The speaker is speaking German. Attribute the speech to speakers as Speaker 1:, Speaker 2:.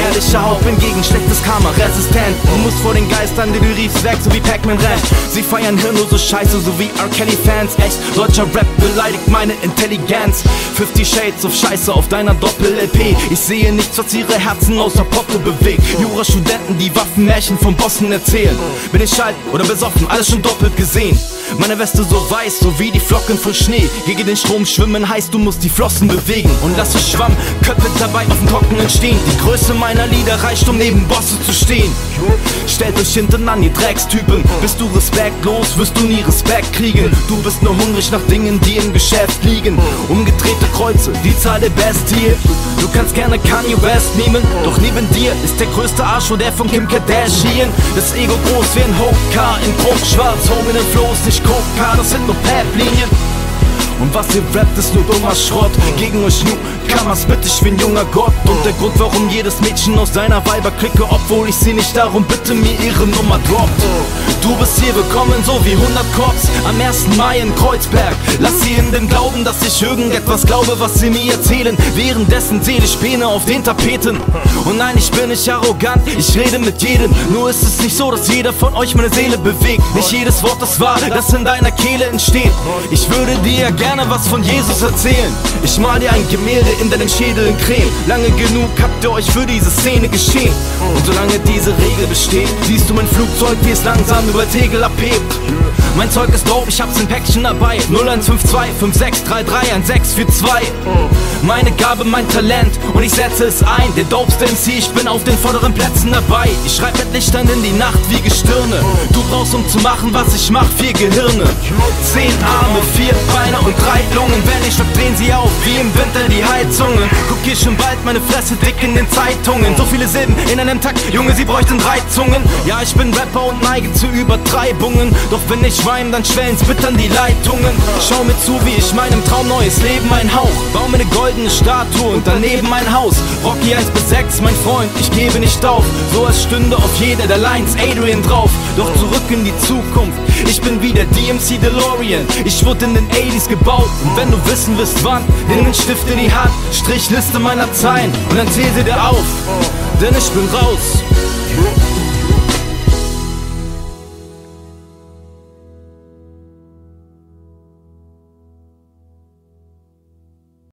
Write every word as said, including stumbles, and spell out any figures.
Speaker 1: ehrliche Haut, bin gegen schlechtes Karma resistent. Du musst vor den Geistern, die du riefst, weg, so wie Pac-Man rennt. Sie feiern hirnlose Scheiße, so wie R. Kelly-Fans. Echt, deutscher Rap beleidigt meine Intelligenz. Fifty Shades of Scheiße auf deiner Doppel-L P. Ich sehe nichts, was ihre Herzen außer Porto bewegt. Jura-Studenten, die Waffenmärchen von Bossen erzählen. Bin ich schalt oder besoffen, alles schon doppelt gesehen. Meine Weste so weiß, so wie die Flocken von Schnee. Gegen den Strom schwimmen heißt, du musst die Flossen bewegen. Und lasse Schwammköpfe dabei auf dem Trockenen stehen. Die Größe meiner Lieder reicht, um neben Bosse zu stehen. Stellt euch hinten an, ihr Dreckstypen. Bist du respektlos, wirst du nie Respekt kriegen. Du bist nur hungrig nach Dingen, die im Geschäft liegen. Umgedrehte Kreuze, die Zahl der Bestie. Du kannst gerne Kanye West nehmen, doch neben dir ist der größte Arsch und der von Kim Kardashian. Das Ego groß wie ein Hochcar in Bruchschwarz. Home in den Flows, nicht Coke-Car, das sind nur Pep-Linien. Und was ihr rappt, ist nur dummer Schrott. Gegen euch Newcomers bitte ich wie ein junger Gott. Und der Grund, warum jedes Mädchen aus deiner Weiberklicke, obwohl ich sie nicht darum bitte, mir ihre Nummer droppt. Du bist hier willkommen, so wie hundert Cops am ersten Mai in Kreuzberg. Lass sie in dem Glauben, dass ich irgendetwas glaube, was sie mir erzählen. Währenddessen sehe ich Späne auf den Tapeten. Und nein, ich bin nicht arrogant, ich rede mit jedem. Nur ist es nicht so, dass jeder von euch meine Seele bewegt. Nicht jedes Wort ist wahr, das in deiner Kehle entsteht. Ich würde dir gerne was von Jesus erzählen. Ich mal dir ein Gemälde in deinem Schädel in Creme. Lange genug habt ihr euch für diese Szene geschehen. Und solange diese Regel besteht, siehst du mein Flugzeug, wie es langsam über Tegel abhebt. Mein Zeug ist dope, ich hab's in Päckchen dabei. null eins fünf zwei fünf sechs drei drei eins sechs vier zwei. Meine Gabe, mein Talent und ich setze es ein. Der dopeste M C, ich bin auf den vorderen Plätzen dabei. Ich schreib mit Lichtern in die Nacht wie Gestirne. Du brauchst, um zu machen, was ich mach, vier Gehirne. Zehn Arme, vier Beine und drei Lungen. Wenn ich schlag, drehen sie auf, wie im Winter die Heizungen. Guck hier schon bald meine Fresse dick in den Zeitungen. So viele Silben in einem Takt, Junge, sie bräuchten drei Zungen. Ja, ich bin Rapper und neige zu Übertreibungen. Doch wenn ich wein, dann schwellen's bittern die Leitungen. Schau mir zu, wie ich meinem Traum neues Leben einhauch. Bau mir eine goldene Statue und daneben mein Haus. Rocky eins bis sechs, mein Freund, ich gebe nicht auf. So als stünde auf jeder der Lines Adrian drauf. Doch zurück in die Zukunft, ich bin wie der D M C DeLorean. Ich wurde in den achtziger gebaut. Und wenn du wissen willst wann, nimm den Stift in die Hand, Strichliste meiner Zeilen und dann zähl sie dir auf. Denn ich bin raus.